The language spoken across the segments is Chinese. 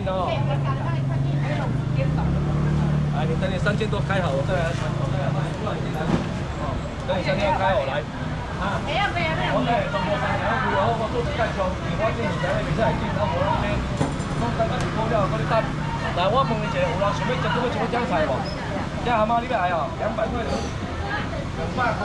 道哦。来，你等你3000多开好，我再来卖。哦，等你3000开好来。啊。OK，全部3条开好，我做一介绍，因为我这2条袂使来进，我无人咧，拢等到你过了，我你等。来，我问你一下，有人想要要什么酱菜无？这蛤蟆你要来哦，200块的，200块。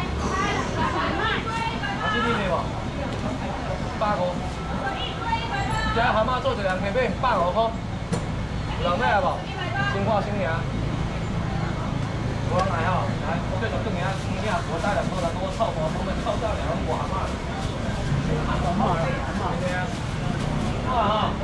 还是你的无？150。这蛤蟆做一人客买150块，有人要来无？先看先赢。无人来吼，来，我继续转下，我带2个人跟我凑合，我们凑到2个蛤蟆。好啊。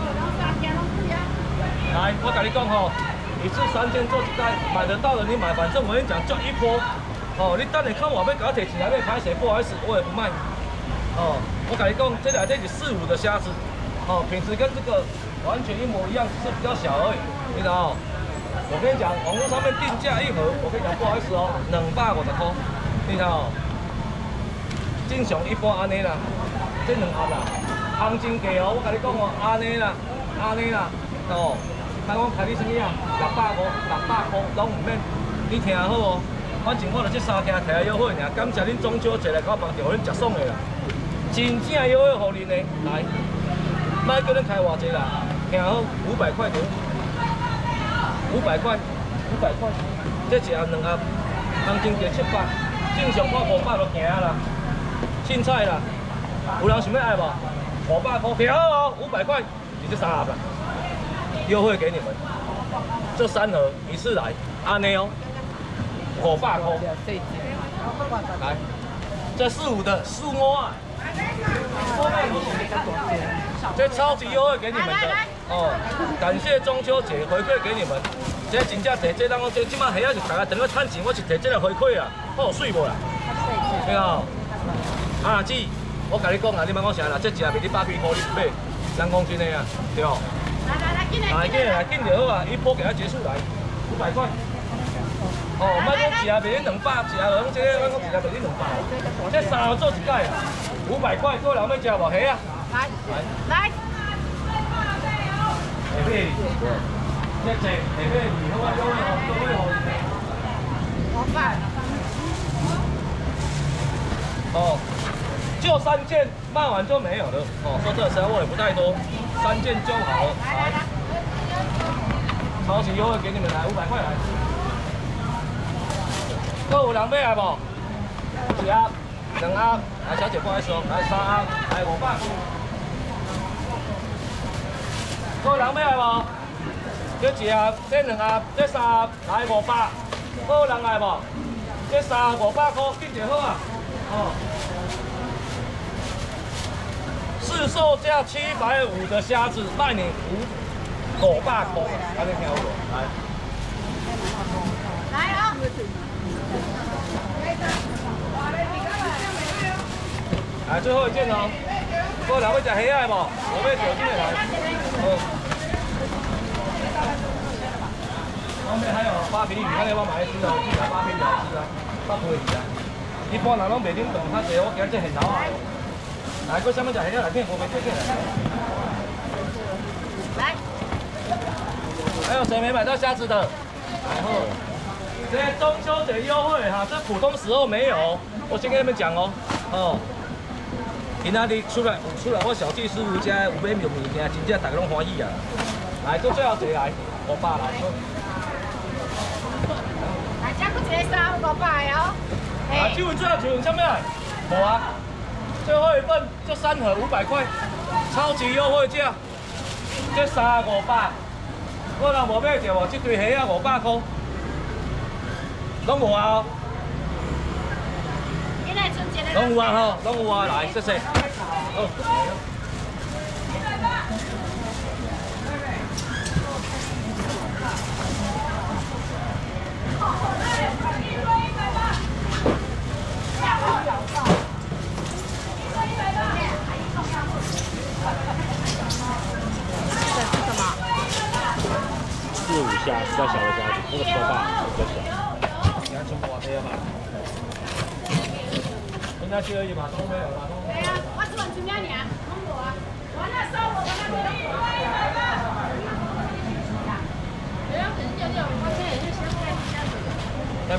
来，我跟你讲吼，一次3000做一袋，买得到的你买，反正我跟你讲，就一波。哦，你等下看我要给我摕起来，要拍谁？不好意思，我也不卖。哦，我跟你讲，这内底是4、5的虾子，哦，品质跟这个完全一模一样，只是比较小而已，你知道？我跟你讲，网络上面定价一盒，我跟你讲，不好意思哦，250块，你知道？正常一般安尼啦，这2盒啦，行情价哦，我跟你讲哦，安尼啦，哦，他讲开你什么啊？600块拢唔免，你听好哦。反正我就这3件摕来优惠尔，感谢恁中秋节来搞帮着，互恁食爽的啦，真正优惠互恁的，来，莫叫恁开偌济啦，听好，500块钱，500块，这一盒2盒，行情价700，正常我500就行啦，凊彩啦，有人想要爱无？500块，听好哦，500块，你这3盒啦，优惠给你们，这3盒一次来，安尼哦。500块，来，这4、5的15啊，这超级优惠给你们的哦，感谢中秋节回馈给你们，这真正摕这当我这即马虾仔是大家等咧趁钱，我是摕这个回馈啊，好水无啦？对哦，啊姊，我甲你讲啊，你莫讲啥啦，这一盒卖你100几块，你买人公斤的啊，对哦。来，紧就好啊，一波给它结束来，500块。哦，莫讲一盒卖你200，一盒讲这个，我讲一盒卖你200，这3盒做一盖，500块，各位人要吃无？虾啊？来。下尾，这下尾2好啊，优惠哦。哦，就3件，卖完就没有了。哦，说这个实在我也不太多，3件就好了。来，超级优惠给你们来，500块来。各有人要来无？1盒、2盒，来小姐不好意思哦，来3盒，来500。各有人要来无？这1盒、这2盒、这3盒，来500。各有人来无？这3盒500块，紧就好啊。哦。市售价750的虾子卖你500块，安尼听有无？来啊！来最后一件哦，各位人要吃虾仔无？我要条件的来。好。后面还有8皮鱼，看你要买来吃哦，这条8皮鱼好吃啊，8皮鱼啊。一般人拢袂冷冻较济，我今日这现捞啊。来，搁啥物食虾仔来片，无袂这个。来。还有谁没买到虾子的？来后。这中秋节优惠哈，这普通时候没有。我先跟你们讲哦，今仔日出来我小弟师傅家有买物件，真正大家拢欢喜啊！来，做最后一个来，500来。来，这搁一个300哦。啊，请问最后请问什么来？无啊，最后一份这3盒500块，超级优惠价，这3盒500。我人无买着无，这堆虾仔500块。拢有啊！拢有啊吼，拢有啊，来，谢谢。好。 这是什么？4、5虾，比较小的虾子，那个手把比较小。全部我这嘛，现在去而已嘛，都没有了。对呀，我只问几秒呢，拢无啊，我那收我那边。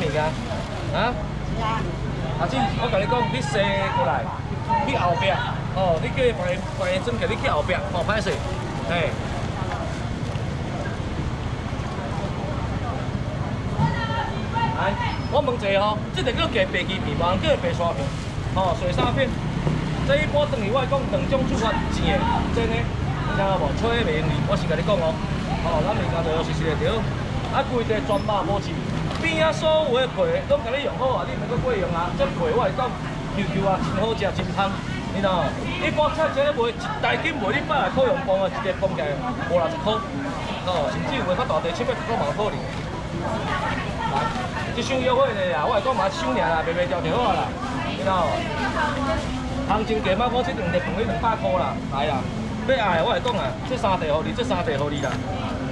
物件？啊？阿姊，我甲你讲，你西过来，去后壁，哦，你叫伊放个针起，你去后壁，哦，歹势，嘿。来，我问一下吼，这个叫鸡白鸡片，无人叫白沙片，哦，水沙片。这一般等于我讲两种做法，钱的，真的，你听到无？错的袂用哩，我是甲你讲哦，哦，咱民间就实实的对，啊，规个全麻无钱。边啊所有的皮拢甲你用好啊，你毋过过用啊。这皮我来讲，Q 啊，真好食，真香，你知道？一般菜车咧卖一台斤卖你百来块用磅啊，一个磅价50-60块，哦，甚至有的较大地700块嘛有可能。来，这箱优惠的啦，我来讲嘛一箱尔啦，卖掉就好啊啦，你知道？行情价嘛，我这两块放你200块啦，来啦，要爱我来讲啊，这3块互你，这3块互你啦。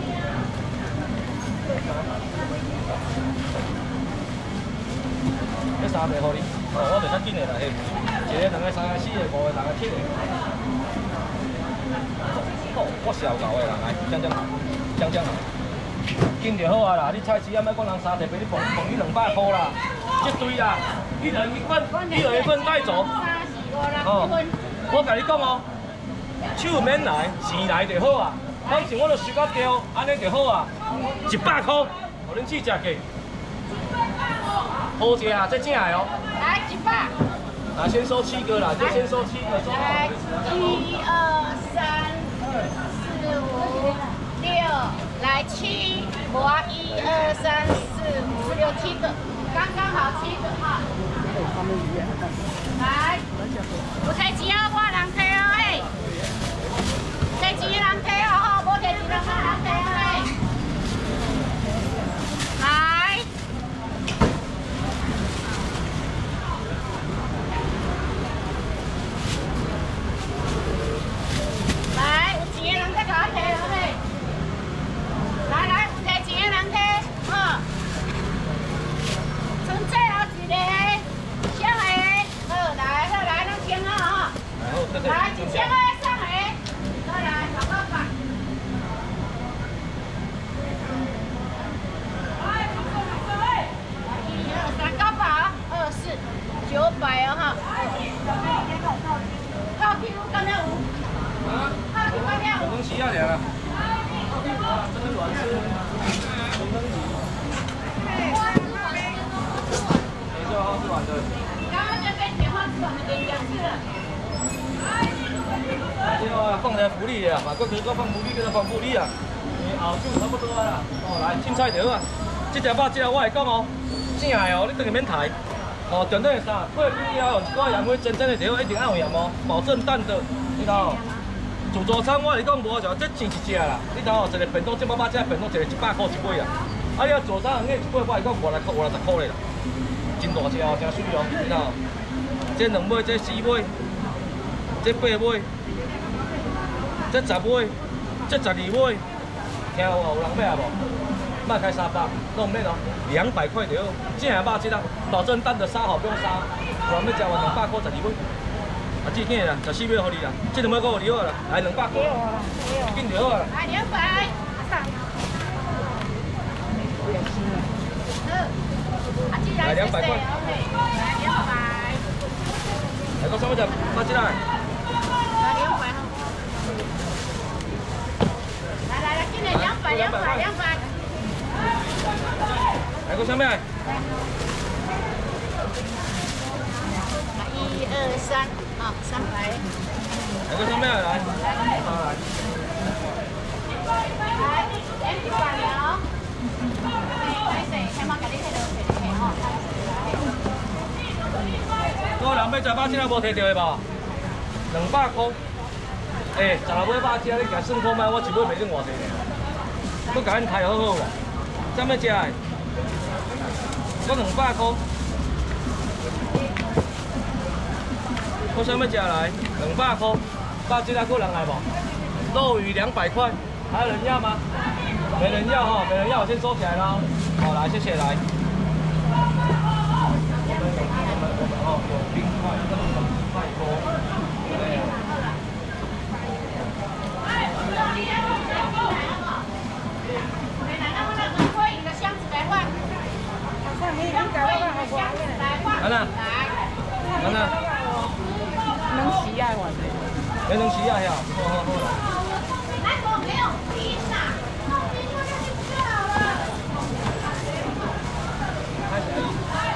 这3块互你，哦，我就较紧的啦，嘿，一个、2个、3个、4个、5个、6个、7个。哦，我小搞的啦，来，讲好，紧就好啊啦。你菜市啊，莫讲人3块俾你放你200块啦，这对啦，一人一份带走。哦，我甲你讲哦，手免来，钱来就好啊。反正我就收到掉，安尼就好啊。100块，互恁试食价。好食啊，这正的哦。 来100。 来，先收7个啦，就先收7个，收好。 来1、2、3、4、5、6，来7，我1、2、3、4、5、6、7个，刚刚好7个哈。来，有摕钱哦，我人摕哦嘿，摕钱的人摕哦吼，无摕钱的人摕哦嘿。来。来，有钱的人再给我摕哦嘿。来，有摕钱的人摕，哦。剩最后一个，小个，好来，咱听啊哈。来，1000个送个，好来，900。1、2、3，900啊，24、900哦哈。套 Q 刚才有。 啊？ 套 Q 刚才有。 东西要凉啊。哇，这个软吃，红灯鱼。没错，是软的。 刚刚这边电话是我们的讲是了。 这个放点福利啊，马过去搁放福利，搁放福利啊。后手差不多啦。哦，来凊彩就好啊。这只肉，我来讲哦，正的哦，你当然免抬。哦，重点是啥？配边了，一挂洋葱真正的对，一定要有盐哦，保证淡的，你知道？自助餐我来讲无就这钱一只啦，你知道？一个便当100只便当一个100块一尾啊。啊，你要自助餐硬一尾，我来讲50来块、50块嘞啦，真大只哦，真水哦，你知道？这2尾，这4尾，这8尾，这10尾，这12尾，听有无？有人买无？卖开300，弄免哦，200块就好。正的肉质啊，保证蛋的杀好不用杀，有人要食话200块12尾。啊，这紧啦，14尾互你啦，这2尾够互你好啦，来200块，紧就好啦。 来200，上。来200块。来200。 来到上面只8只来。 来200哈。来，今年200。 来个上面。来 1、2、3，啊，300。 来个上面来。来。 来，200了。 我人要食肉只无摕到的吧？200块。16尾肉只你家算看卖，我一尾卖恁偌济呢？我甲恁开好好无？怎要食的？我200块。我想要食来200块，肉只还有人来无？肉鱼200块，还有人要吗？没人要哈，没人要我先收起来啦。好，来，谢谢来。我们哦有冰块跟麦锅。 呀，好好好啦。 来，我没有冰呐，冰放下去就好了。 开始而已。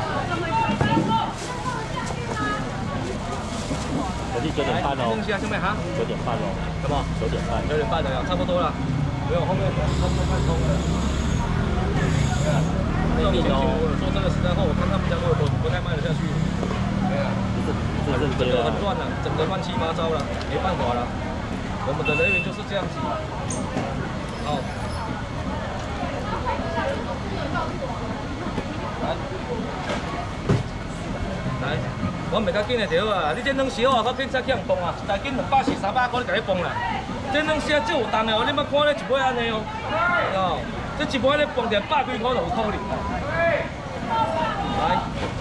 我是9点半哦。 弄一下下面哈。 9点半哦。 什么 ？9点半。 9点半的呀，差不多了。没有后面快冲了。这种情形，我说这个时代后，我看他们家都不太卖得下去。对啊。整个很乱了，整个乱七八糟了，没办法了。我们的人员就是这样子。好。来，我袂较紧的就好啊！你这两小啊，较紧才去人放啊，一台斤240、300块，你甲你放啦。这两小这有重的哦，你莫看咧一尾安尼哦，哦，这一尾咧放100几块就有可能。来，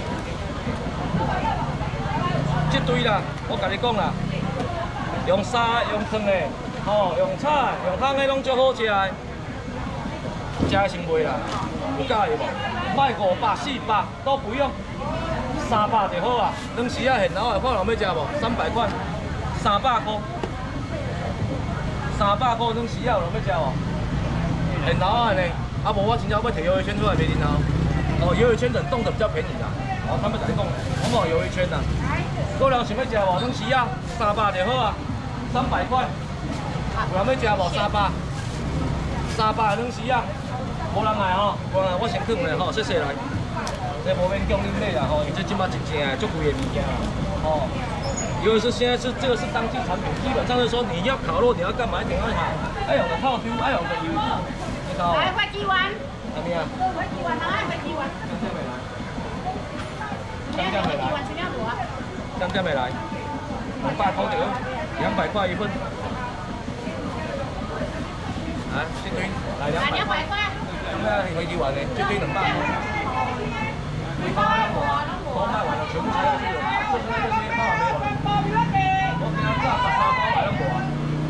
这堆啦，我甲你讲啦，用沙用汤的，哦，用菜用汤的拢足好食的，食的先袂啦，有介意无？卖500、400都不用。300就好啊，两时啊现捞的，看人要食无？300块，300块，300块两时啊有人要食无？现捞的呢，啊无我真正要摕鱿鱼圈出来卖恁头。哦，鱿鱼圈冷冻的比较便宜啦。哦，他们在讲，我冇鱿鱼圈啦。个人想要食无？两时啊，300就好啊，300块。有人要食无？300两时啊，无人来吼，无人来我先放咧吼，谢谢来。这无免讲恁买啦吼，伊这即马真正足贵的物件啦，哦，尤其是现在是这个是当季产品，基本上是说你要烤肉，你要干嘛一定要好，爱用个套丢，爱用个油，你知道吗？ 来，快几碗。 怎么样？ 快几碗，来，快几碗。 香蕉没来。香蕉没来。200块就200块一份。啊，这堆来200块。对啊，飞机碗的，这堆200块。回包都卖完了，全部拆下去了。剩下这些包还没有了。我给他炸13包来了无啊？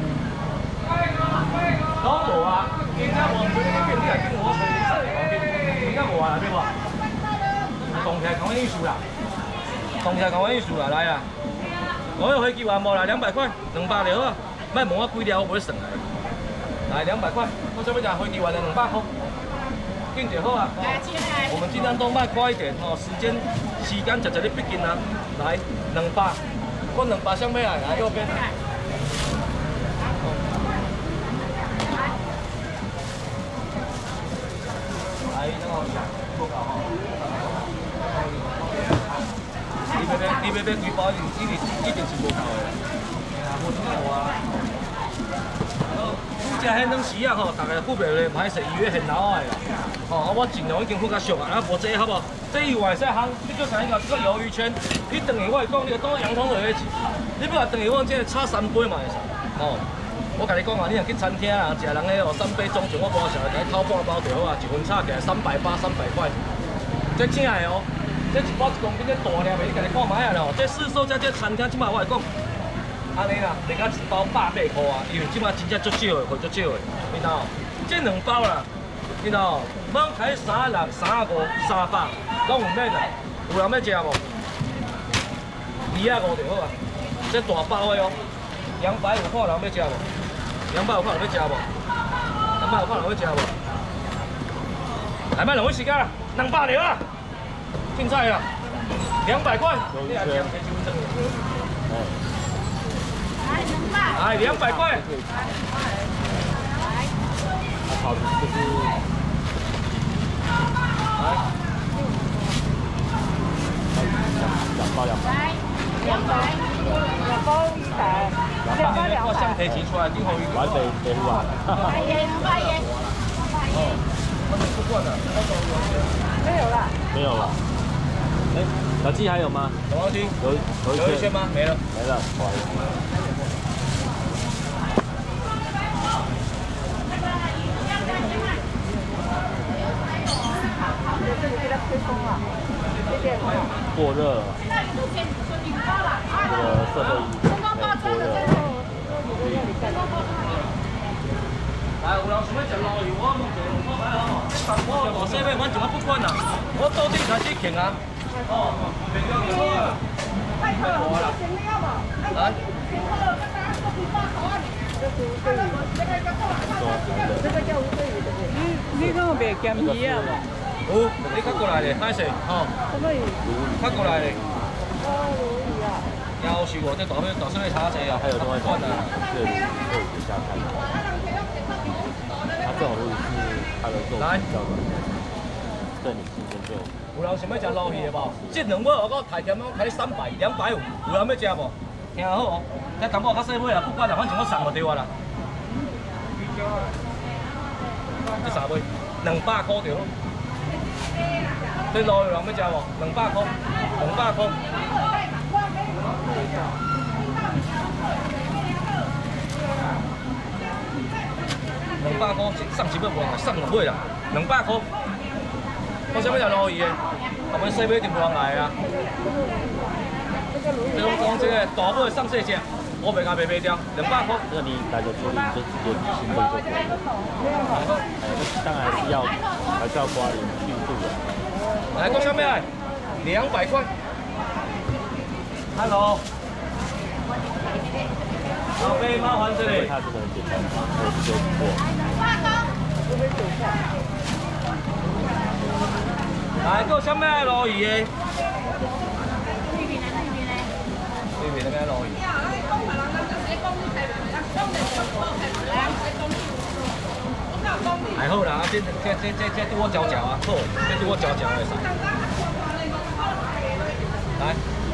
都无啊！今仔我每日变你来跟我吹30个黄金，今仔无啊，对无？动起来讲意思啦，动起来讲意思啦，来啊！我有飞机碗无啦？200块，200就好啊，莫问我几条，我不会算来。来200块，我这边讲飞机碗的200块。紧就好啊！我们尽量都卖快一点哦，时间直直的逼紧啊！来200，我200向尾来，来右边。来，那个不搞吼。你要几包？一定是无够的。我真的有啊。食迄两时啊吼，大家久袂咧歹势，伊迄现捞的啦。哦，我尽量已经放较俗啊，啊无这好无？这以外使烘，你叫啥一个？这个鱿鱼圈，你等于我讲，你当洋葱落去吃，你不若等于我这炒3杯嘛会使。哦，我甲你讲啊，你若去餐厅啊，食人迄3杯中酒，我无想来掏半包就好啊，一份炒起来380、300块，这正的哦。这一包1公斤这大粒的，你家己看卖啊咯。这市售价这餐厅即摆我来讲。安尼啦，卖到1包180块啊，因为即摆真正足少的，货足少的，你知道？这2包啦，你知道？要开36、35、300，拢有免啦。有人要食无？250就好啊。这大包的哦，250看人要食无？250看人要食无？250看人要食无？来，卖浪费时间啦，200了啊！凊彩啦，200块。你也吃可以7分钟。哎，200块。 好，就是来 2包200。 来，200包100，2包200。 我橡皮提出来，顶好一个。 完北湖啊。 200元。 哦，我们不惯了， 没有了。 没有了。哎，小鸡还有吗？ 什么东西？有一圈吗？没了。 没了，不好意思。过热，这个设备过热。 来，有人想要食鲈鱼，我问一下，我买好，我这边反正我不管啦，我到底开始请啊。哦，别了就好啊。来。 你讲袂咸鱼啊无？ 有，你较过来咧，歹势，吼，较过来咧。夭寿哦，这大小的差济啊， 还有另外一种款啊。 热卤肉鱼下看，它这种鲈鱼是它的肉比较软，对你新鲜就。 有人想要食鲈鱼的无？这两尾我讲太咸，我开你300、200有，有人要食无？听好哦，这淡薄较细尾啦，不管啦，反正我送就对啊啦。这3尾200块对咯。这鲈鱼有人要食无？200块，200块。200块，送一尾无人来，送两尾啦，200块。我想要食鲈鱼的，后尾细尾一定无人来啊。这种讲这个大尾送细只，我袂甲卖掉，200块。 这个你来的处理就直接清蒸就可以了。当然还是要刮鳞去肚的。 来，搁啥物来？200块。Hello。老贝，麻烦这里。 它这个很简单，我是有煮过。 来，搁啥物来鲈鱼的？对面那边鲈鱼。还好啦，这对我嚼嚼啊，好，这对我嚼嚼的噻。来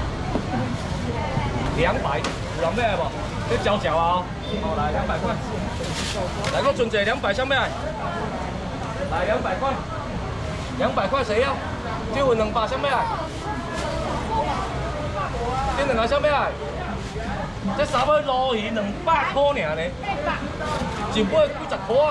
，200，有人要来无？这嚼嚼啊，好来200块。来，我存一个200，啥物来？来200块，200块谁要？就有200，啥物来？这两个啥物来？这3尾鲈鱼200块尔呢，一尾几十块啊。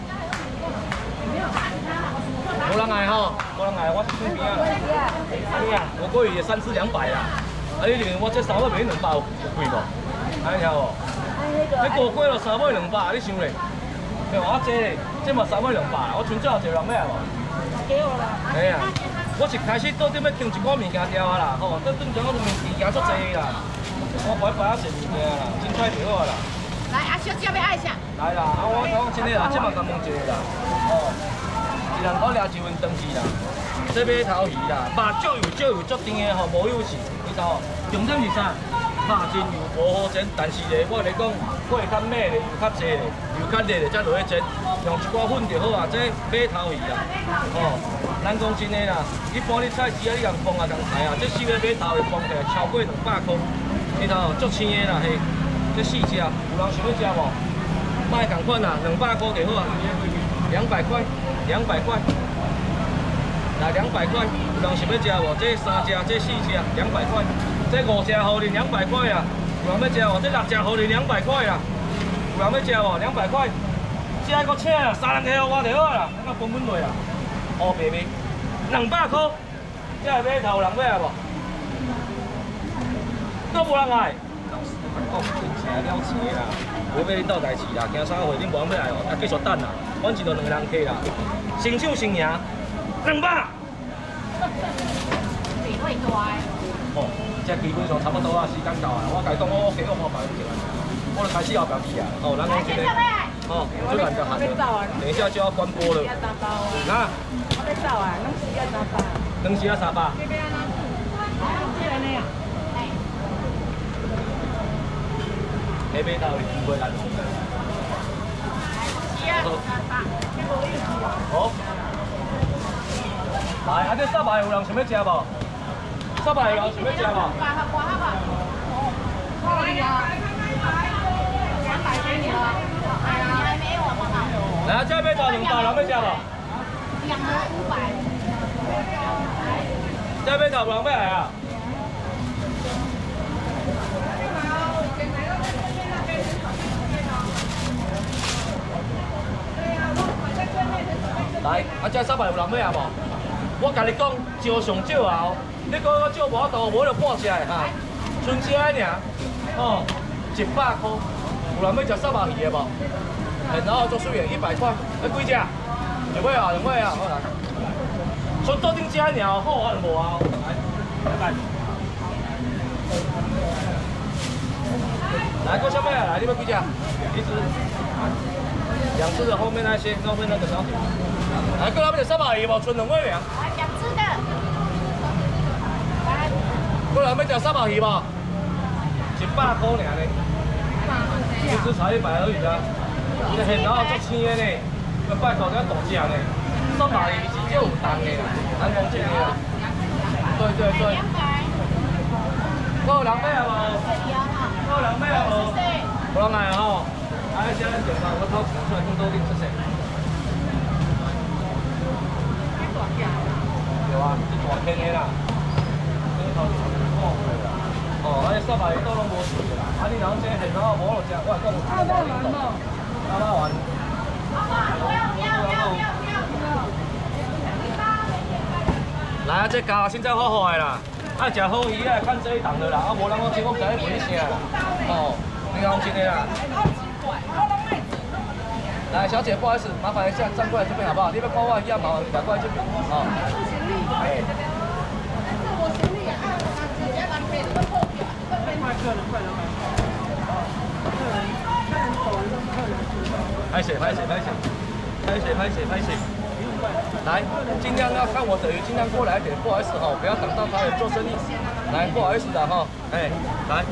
无人爱吼，无人爱，我是边啊。安尼啊，我过去3次200啦。啊，你认为我这3尾卖200有贵无？安尼听无？你过过了3尾200，你想咧？没有我这咧，这嘛3尾200啦。我剩最后一个人要来无？ 给我啦。 嘿啊，我是开始到底要订一寡物件掉啊啦，吼，到顶阵我物件足济啦，我摆啊侪物件啦，凊彩就好啦。 来，阿小姐要爱啥？ 来啦，啊我真诶啦，这嘛甲问一个啦，哦。一人可抓1份长鱼啦，这马头鱼啦，肉足油足甜的吼，无油脂，你知无？重点是啥？肉真油无好煎，但是咧，我来讲，火较猛咧，油较济咧，油较热咧，才落去煎，用一寡粉就好啊。这马头鱼啦，哦，咱讲真诶啦，一般你菜市啊，你共放啊共菜啊，这4个马头鱼放起来超过200块，你睇哦，足青的啦嘿，这4只，有人想要食无？卖共款啦，200块就好啊，200块。200块，来200块，有人想要吃无？这3只，这4只，200块，这5只互恁200块啦。有人要吃无？这6只互恁200块啦。有人要吃无？200块，这还阁请啦，3人客我就好啦，咱分落啦。乌白面，200块，这个马头有人要来无？都无人来。哦，真正了钱啦，无要恁斗代志啦，惊啥货？恁无人要来哦，啊继续等啦，阮一路2人客啦，先抢先赢，200。 比会大诶。 哦，这基本上差不多啊，时间到啊，我甲伊讲，我给我看别人进来，我就开始后边去啊。哦，咱讲真诶，哦，最难就喊了，等一下就要关播了。啊？ 我要走啊，拢时间300。 2时啊300。 这边啊，这个呢啊。 下尾头你不会难弄的。好。来，啊这沙白有人想要吃无？沙白有人想要吃无？来，这边头200人要吃无？2盒500。这边头有人要来啊？来，啊，这300有人要啊无？我甲你讲，招上少啊！你讲我少无多，无就半只的哈，剩这个尔，哦，100块。有人要吃300鱼的无？然后做水的100块，要几只？2尾啊，2尾啊，好来。剩到顶这个尔，好啊，无啊，来，拜拜。 来，过小妹啊，来，你要几只？一只。2只的后面那些，后面那个小。来，过来要吃300鱼无？剩2尾粮。 来2只的。来。 过来要吃300鱼无？100块尔呢。一只才100而已啊。这现然后足青的呢，要拜托咱大只呢。300鱼是足有重的啦，咱讲真的啦。对对对。有人买啊无？有人买啊无？无人买吼。啊，现在电话我掏钱出来，更多零出息。对啊，是大片的啦。哦，啊，300鱼都拢无事的啦。啊，你若这现场无落食，我讲有300鱼都。300丸。来啊，这价凊彩好好的啦。爱食好鱼啊，看这一档的啦。啊，无人我这我唔知你卖啥啦。哦，你讲真的啦。来，小姐，不好意思，麻烦一下站过来这边好不好？你要看我鱼啊，麻烦你过来这边。哦。拍水，拍水，拍水，拍水，拍水，拍水。来，尽量要看我的鱼，尽量过来一点，不好意思哈，不要挡到他的做生意。来，不好意思的哈，哎，来。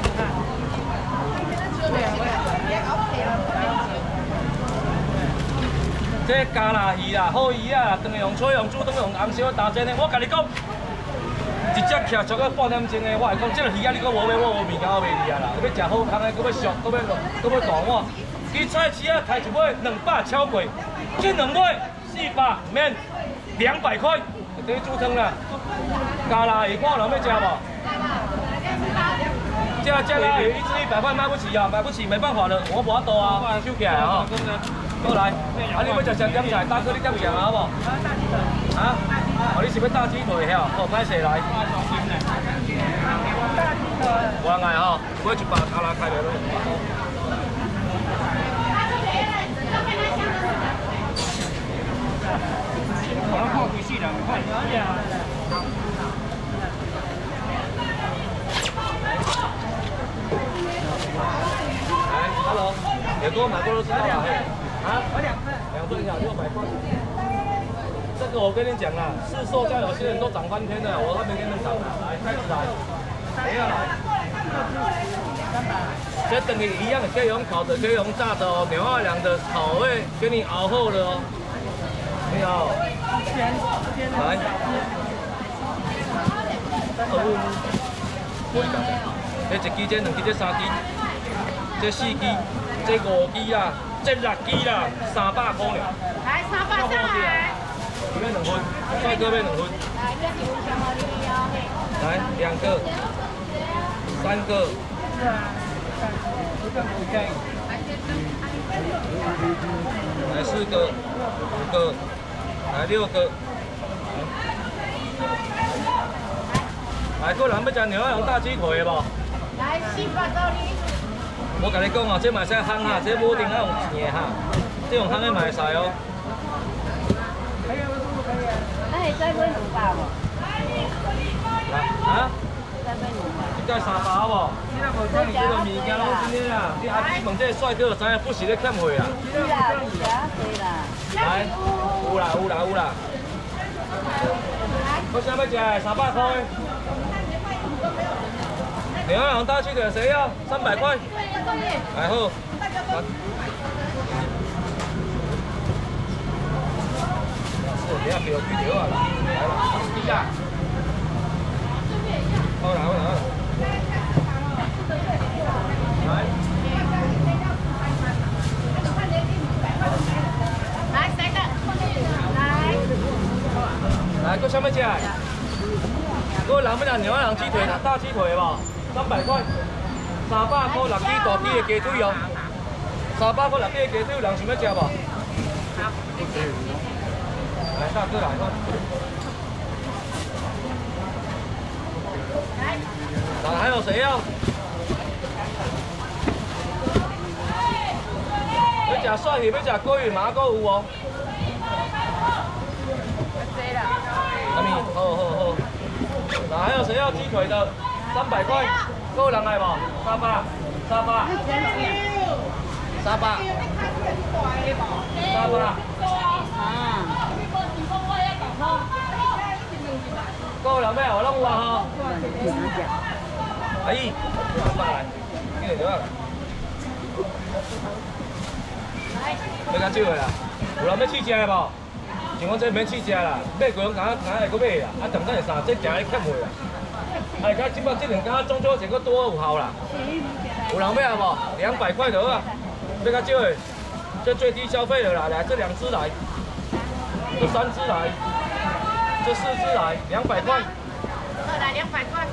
这加拿鱼啦，好鱼啊，当用吹用煮，当用红烧打煎的。我甲你讲，一只徛足到半点钟的，我会讲，这个鱼啊，你搁无买，我无物件我卖你啊啦。搁要食好康的，搁要俗，搁要大碗。伊菜市啊，开一尾200超贵，这2尾400免200块，等于煮汤啦。加拿鱼看人要食无？这拉鱼一只100块，买不起啊，买不起，没办法了，我无法度啊，我收起来啊。过来，啊，你要食啥点菜？大哥，你点啥好无？啊？哦，你是要大鸡腿晓？好，歹势来。无人爱吼，买1百加拿开袂落。我看几世人看。来 ，Hello， 有给我买过肉丝的吧？啊，我2份，2份要600块。这个我跟你讲啦，市售价有些人都涨翻天了，我还没跟你们涨呢。来，开始来，谁要来？这等于一样的，可以用烤的，可以用炸的哦。牛二两的烤会给你熬厚了哦。没有。来。这1支、这2支、这3支、这4支、这5支啦，这6支啦，300块呢。 来300上来。 要2份，帅哥要2份。来2个，3个。来4个，5个，来6个。来，个人要食牛羊大鸡腿的无？ 来400到你。 我甲你讲哦，这嘛使烘哈，这无一定要用钱的哈，这用烘的嘛会使哦。 那会再买200无？ 来啊！应该300好无？你若无讲你这个物件拢真的啦，你阿弟问这个帅哥就知影不是咧欠货啦。 是啦，有食对啦。 来，有啦有啦有啦。我想要食300块。牛羊大鸡腿谁要？300块。来好。等下给我锯条啊！来了，低价。好来好来好来。来。 来3个。来。 来，搁啥物食？搁人要食牛羊鸡腿、大鸡腿无？300块。300块6支大支的鸡腿哦。300块6支的鸡腿，有人想要食无？来，大哥来吧。来，还有谁要？要吃蒜鱼，要吃鲑鱼，嘛还有哦。阿咪，好。来，还有谁要鸡腿的？300块，够人来无？300。 38，38，38。够两百，我弄完哈。阿姨，过来，这个对吧？要较少的啦，有人要试食的无？像我这免试食啦，买过拢敢会搁买啦，啊，等等会啥？这行咧欠货啦。哎，甲即摆这两家中秋节搁多有效啦。有人要无？200块就好啊。要较少的，这最低消费了啦，来这2只来，这3只来，这4只来，200块。 来200块。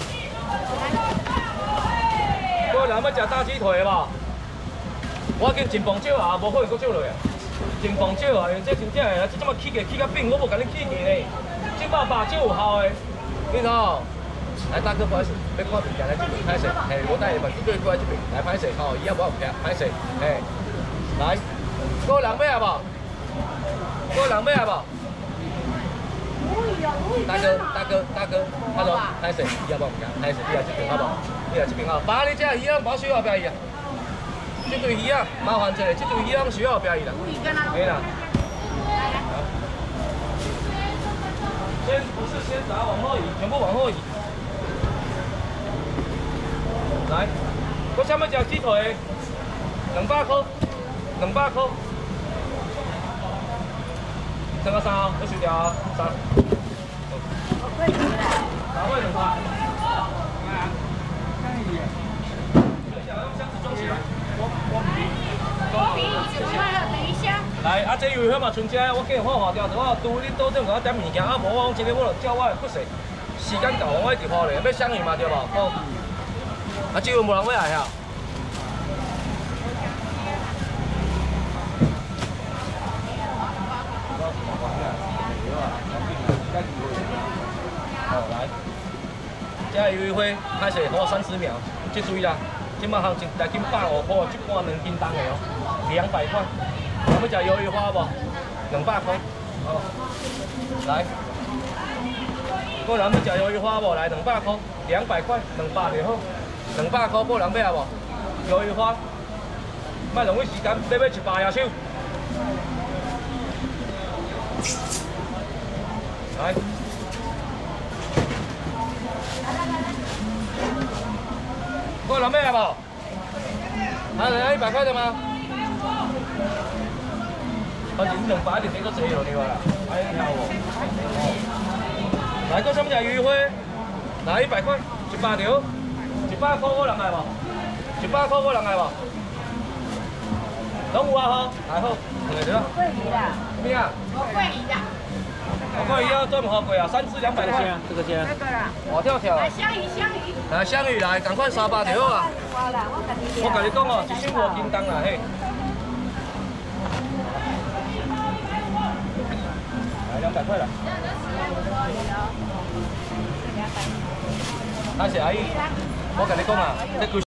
各位人要食大鸡腿无？我已经真磅少啊，无可能搁少落啊。真磅少啊，因为这真正的，这么起价起较扁，我无甲你起价呢。这肉肉少有效的，你知道？来，大哥，不好意思，要看物件来这边，歹势，嘿，我带你们对过来这边，来歹势，吼，伊也无有拍，歹势，嘿，来，各位人要无？各位人要无？大哥，他说歹势，伊也无有拍，歹势，你来这边好不好？你来这边好，爸，你这鱼仔无需要标伊啊。这对鱼仔麻烦者，这对鱼仔需要标伊啦。没啦。先不是先打往后移，全部往后移。来，我想要食鸡腿，200块，200块。这个3号，我收掉啊，3。3块200。箱子装起来。 我比1块了，等一下。 来，啊，这油花嘛，剩这我计好划掉，我拄你倒转甲我点物件，啊，无我今日我就照我的骨势，时间到我一直好咧，要香鱼嘛对无？好。啊，这位无人要来啊？好，来，这鱿鱼花，歹势，给我30秒，记注意啦。今麦行情来斤150块，一罐2斤重的哦，200块。要食鱿鱼花无？200块。哦，来。个人要食鱿鱼花无？来200块，200块，200就好。200块，个人要无？鱿鱼花，莫浪费时间，要100野手。来。个人要无？来100块的吗？反正200一定搁济咯，你话啦，哎听有无？来，搁啥物食鱼花？来100块，100条，100块个人来无？100块个人来无？拢有啊吼，来好，两个条。 桂鱼啦。 咩啊？ 桂鱼的。 桂鱼要专门好贵啊，3只200块。 这个先。 这个啦。 活跳跳。 来香鱼，香鱼。 来香鱼来，赶快300条啊！我跟你讲哦，1箱5斤重啦嘿。来200块啦。那是阿姨，我跟你讲啊，这